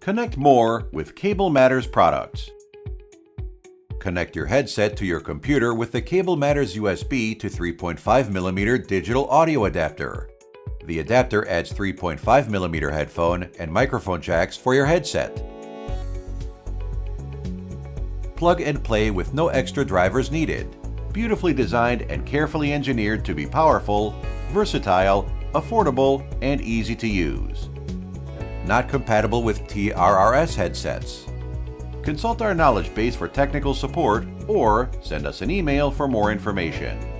Connect more with Cable Matters products. Connect your headset to your computer with the Cable Matters USB to 3.5mm digital audio adapter. The adapter adds 3.5mm headphone and microphone jacks for your headset. Plug and play with no extra drivers needed. Beautifully designed and carefully engineered to be powerful, versatile, affordable, and easy to use. Not compatible with TRRS headsets. Consult our knowledge base for technical support or send us an email for more information.